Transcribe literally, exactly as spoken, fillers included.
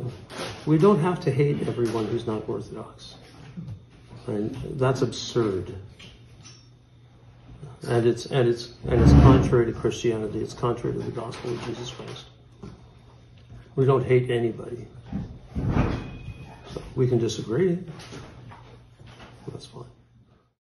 We don't have to hate everyone who's not Orthodox. And that's absurd. And it's and it's and it's contrary to Christianity. It's contrary to the gospel of Jesus Christ. We don't hate anybody. So we can disagree. That's fine.